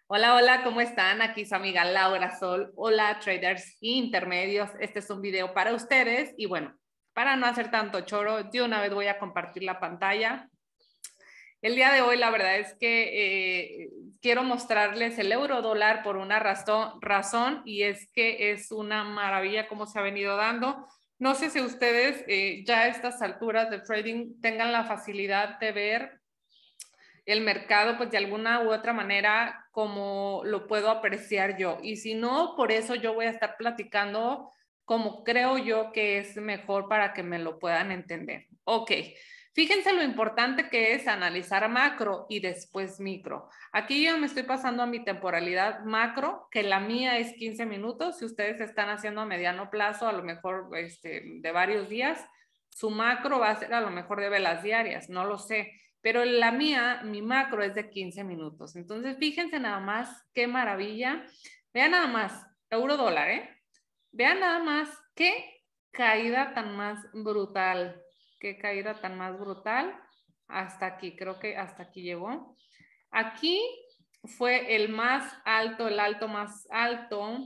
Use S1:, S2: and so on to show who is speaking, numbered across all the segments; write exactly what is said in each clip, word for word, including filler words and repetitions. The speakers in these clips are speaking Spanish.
S1: Hola, hola, ¿cómo están? Aquí su amiga Laura Sol. Hola, traders intermedios. Este es un video para ustedes y bueno, para no hacer tanto choro, de una vez voy a compartir la pantalla. El día de hoy la verdad es que eh, quiero mostrarles el euro dólar por una razón, razón y es que es una maravilla cómo se ha venido dando. No sé si ustedes eh, ya a estas alturas de trading tengan la facilidad de ver el mercado, pues de alguna u otra manera, como lo puedo apreciar yo. Y si no, por eso yo voy a estar platicando como creo yo que es mejor para que me lo puedan entender. Ok, fíjense lo importante que es analizar macro y después micro. Aquí yo me estoy pasando a mi temporalidad macro, que la mía es quince minutos. Si ustedes están haciendo a mediano plazo, a lo mejor este, de varios días, su macro va a ser a lo mejor de velas diarias, no lo sé. Pero la mía, mi macro es de quince minutos. Entonces, fíjense nada más qué maravilla. Vean nada más, euro dólar, ¿eh? Vean nada más qué caída tan más brutal. Qué caída tan más brutal. Hasta aquí, creo que hasta aquí llegó. Aquí fue el más alto, el alto más alto.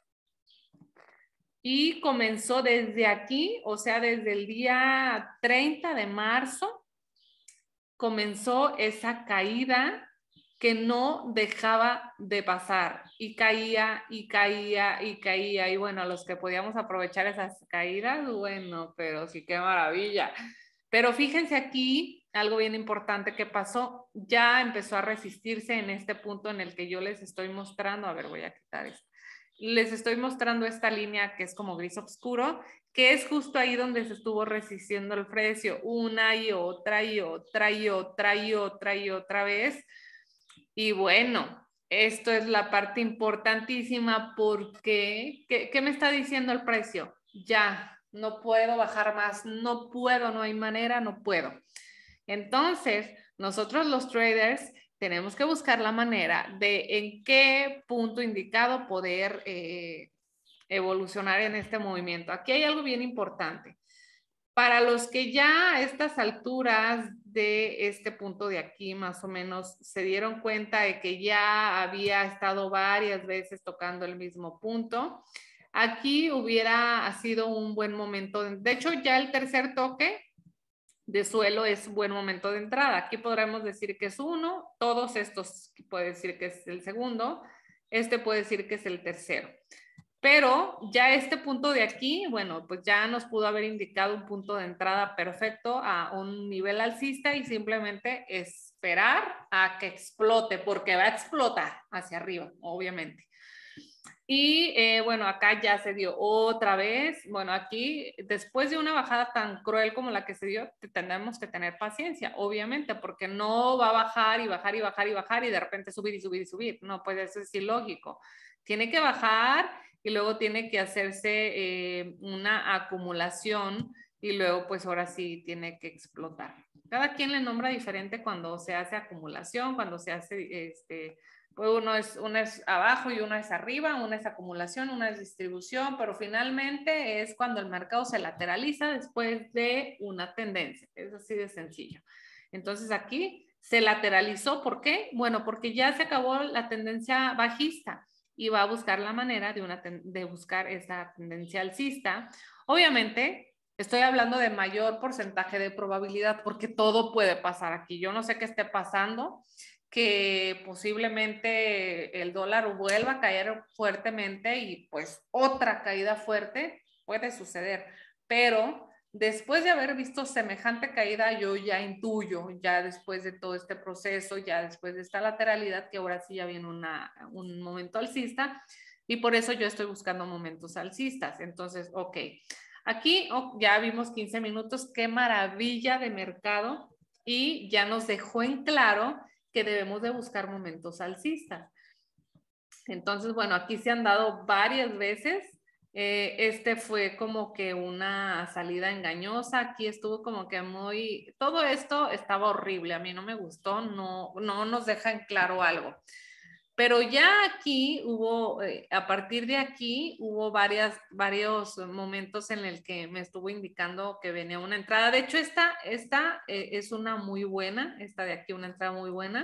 S1: Y comenzó desde aquí, o sea, desde el día treinta de marzo comenzó esa caída que no dejaba de pasar y caía y caía y caía y bueno, los que podíamos aprovechar esas caídas, bueno, pero sí qué maravilla. Pero fíjense aquí algo bien importante que pasó, ya empezó a resistirse en este punto en el que yo les estoy mostrando, a ver, voy a quitar esto. Les estoy mostrando esta línea que es como gris oscuro, que es justo ahí donde se estuvo resistiendo el precio, una y otra y otra y otra y otra y otra vez. Y bueno, esto es la parte importantísima porque, ¿qué, qué me está diciendo el precio? Ya, no puedo bajar más, no puedo, no hay manera, no puedo. Entonces, nosotros los traders tenemos que buscar la manera de en qué punto indicado poder eh, evolucionar en este movimiento. Aquí hay algo bien importante. Para los que ya a estas alturas de este punto de aquí más o menos se dieron cuenta de que ya había estado varias veces tocando el mismo punto, aquí hubiera sido un buen momento. De hecho, ya el tercer toque de suelo es buen momento de entrada. Aquí podremos decir que es uno, todos estos puede decir que es el segundo, este puede decir que es el tercero. Pero ya este punto de aquí, bueno, pues ya nos pudo haber indicado un punto de entrada perfecto a un nivel alcista y simplemente esperar a que explote, porque va a explotar hacia arriba, obviamente. Y eh, bueno, acá ya se dio otra vez. Bueno, aquí después de una bajada tan cruel como la que se dio, tenemos que tener paciencia, obviamente, porque no va a bajar y bajar y bajar y bajar y de repente subir y subir y subir. No, pues eso es ilógico. Tiene que bajar y luego tiene que hacerse eh, una acumulación y luego pues ahora sí tiene que explotar. Cada quien le nombra diferente cuando se hace acumulación, cuando se hace este uno es, uno es abajo y uno es arriba, una es acumulación, una es distribución, pero finalmente es cuando el mercado se lateraliza después de una tendencia. Es así de sencillo. Entonces aquí se lateralizó. ¿Por qué? Bueno, porque ya se acabó la tendencia bajista y va a buscar la manera de, una de buscar esa tendencia alcista. Obviamente, estoy hablando de mayor porcentaje de probabilidad porque todo puede pasar aquí. Yo no sé qué esté pasando, que posiblemente el dólar vuelva a caer fuertemente y pues otra caída fuerte puede suceder, pero después de haber visto semejante caída, yo ya intuyo, ya después de todo este proceso, ya después de esta lateralidad, que ahora sí ya viene una, un momento alcista y por eso yo estoy buscando momentos alcistas. Entonces, ok, aquí oh, ya vimos quince minutos, qué maravilla de mercado y ya nos dejó en claro que debemos de buscar momentos alcistas. Entonces, bueno, aquí se han dado varias veces. Eh, este fue como que una salida engañosa. Aquí estuvo como que muy... Todo esto estaba horrible. A mí no me gustó. No, no nos deja en claro algo. Pero ya aquí hubo, eh, a partir de aquí, hubo varias, varios momentos en el que me estuvo indicando que venía una entrada. De hecho, esta, esta eh, es una muy buena, esta de aquí, una entrada muy buena,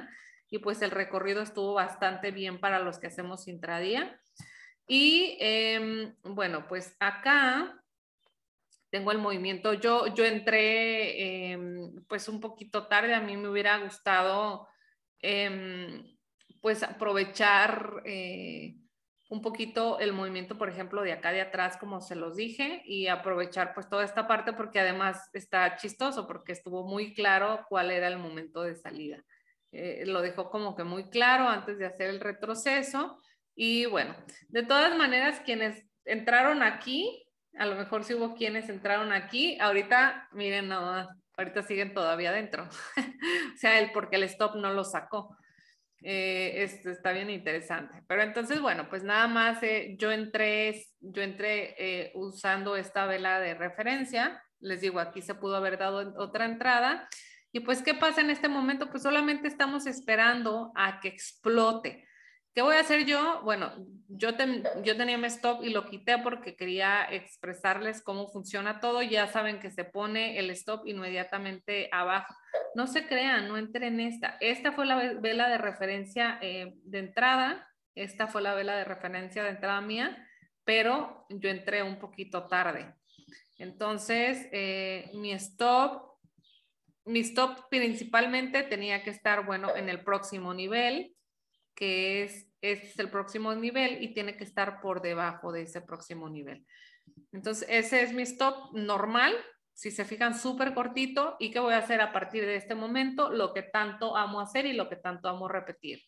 S1: y pues el recorrido estuvo bastante bien para los que hacemos intradía. Y eh, bueno, pues acá tengo el movimiento. Yo, yo entré eh, pues un poquito tarde. A mí me hubiera gustado eh, pues aprovechar eh, un poquito el movimiento, por ejemplo, de acá de atrás, como se los dije, y aprovechar pues toda esta parte porque además está chistoso porque estuvo muy claro cuál era el momento de salida. Eh, lo dejó como que muy claro antes de hacer el retroceso. Y bueno, de todas maneras, quienes entraron aquí, a lo mejor sí hubo quienes entraron aquí, ahorita, miren, no, ahorita siguen todavía adentro. O sea, el, porque el stop no lo sacó. Eh, esto está bien interesante. Pero entonces, bueno, pues nada más eh, yo entré, yo entré eh, usando esta vela de referencia. Les digo, aquí se pudo haber dado otra entrada. Y pues, ¿qué pasa en este momento? Pues solamente estamos esperando a que explote. ¿Qué voy a hacer yo? Bueno, yo, ten, yo tenía mi stop y lo quité porque quería expresarles cómo funciona todo. Ya saben que se pone el stop inmediatamente abajo. No se crean, no entren en esta. Esta fue la vela de referencia eh, de entrada. Esta fue la vela de referencia de entrada mía, pero yo entré un poquito tarde. Entonces, eh, mi stop, mi stop principalmente tenía que estar, bueno, en el próximo nivel, que es, este es el próximo nivel y tiene que estar por debajo de ese próximo nivel. Entonces, ese es mi stop normal. Si se fijan, súper cortito. ¿Y qué voy a hacer a partir de este momento? Lo que tanto amo hacer y lo que tanto amo repetir.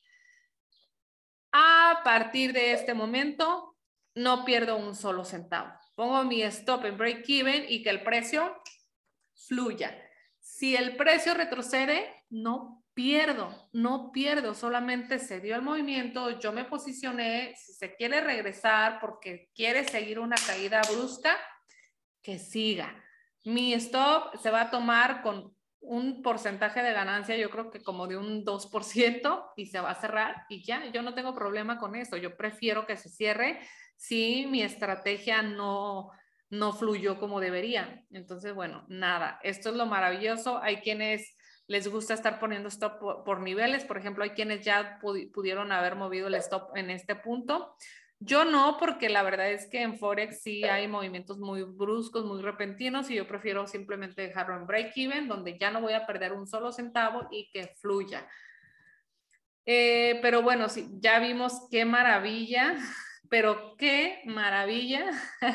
S1: A partir de este momento, no pierdo un solo centavo. Pongo mi stop en break even y que el precio fluya. Si el precio retrocede, no pierdo, no pierdo, solamente se dio el movimiento, yo me posicioné. Si se quiere regresar porque quiere seguir una caída brusca, que siga. Mi stop se va a tomar con un porcentaje de ganancia, yo creo que como de un dos por ciento, y se va a cerrar y ya, yo no tengo problema con esto. Yo prefiero que se cierre si mi estrategia no, no fluyó como debería. Entonces, bueno, nada, esto es lo maravilloso. Hay quienes les gusta estar poniendo stop por, por niveles. Por ejemplo, hay quienes ya pudieron haber movido el stop en este punto. Yo no, porque la verdad es que en Forex sí hay movimientos muy bruscos, muy repentinos, y yo prefiero simplemente dejarlo en break-even, donde ya no voy a perder un solo centavo y que fluya. Eh, pero bueno, sí, ya vimos qué maravilla, pero qué maravilla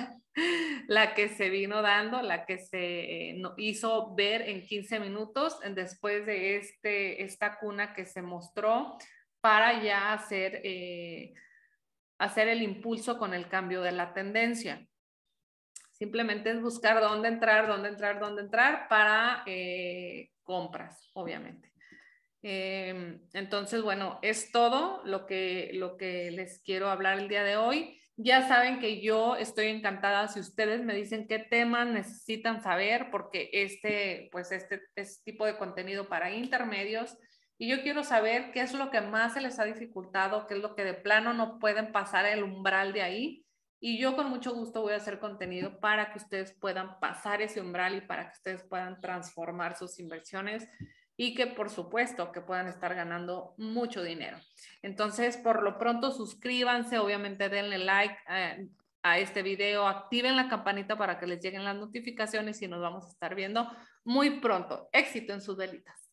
S1: la que se vino dando, la que se eh, hizo ver en quince minutos después de este, esta cuna que se mostró para ya hacer... Eh, hacer el impulso con el cambio de la tendencia. Simplemente es buscar dónde entrar, dónde entrar, dónde entrar para eh, compras, obviamente. Eh, entonces, bueno, es todo lo que, lo que les quiero hablar el día de hoy. Ya saben que yo estoy encantada si ustedes me dicen qué temas necesitan saber, porque este, pues este, este tipo de contenido para intermedios. Y yo quiero saber qué es lo que más se les ha dificultado, qué es lo que de plano no pueden pasar el umbral de ahí. Y yo con mucho gusto voy a hacer contenido para que ustedes puedan pasar ese umbral y para que ustedes puedan transformar sus inversiones y que por supuesto que puedan estar ganando mucho dinero. Entonces, por lo pronto, suscríbanse, obviamente denle like eh, a este video, activen la campanita para que les lleguen las notificaciones y nos vamos a estar viendo muy pronto. Éxito en sus velitas.